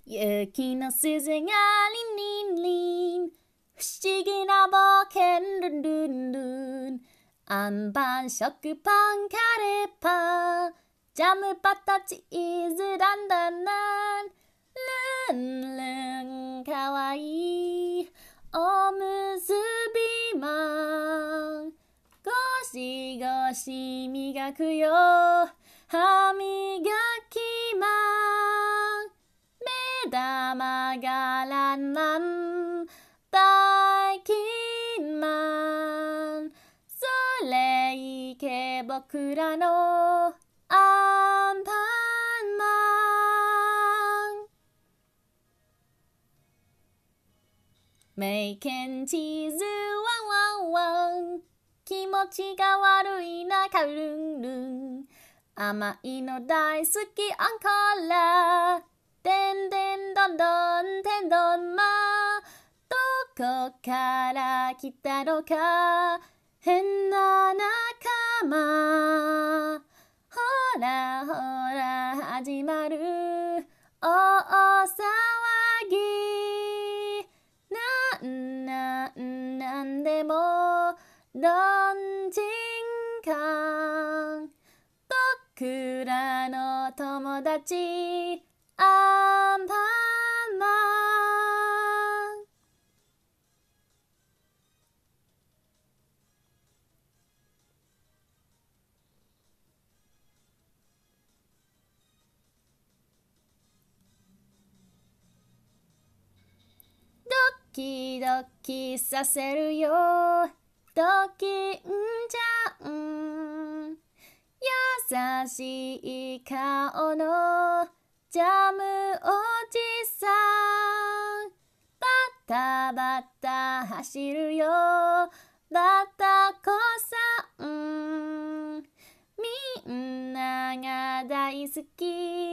雪の鈴がリンリンリン、不思議な冒険ルンルンルン。あんパン、食パン、カレーパン、ジャムパタチーズランランラン。ルンルンかわいいおむすびマン、ゴシゴシ磨くよ歯磨きマン。目玉がランラン、バイキンマン。それいけ僕らのアンパンマン。メイケンチーズワンワンワン、気持ちが悪いなカルンルン。甘いの大好きアンコラ、でんでんどんどん天丼マン。どこから来たのか変な仲間。ほらほら始まる大騒ぎ。なんでもどんちんかん。僕らの友達アンパンマン。ドキドキさせるよドキンちゃん。優しい顔のジャムおじさん。バタバタ走るよバタコさん。みんなが大好き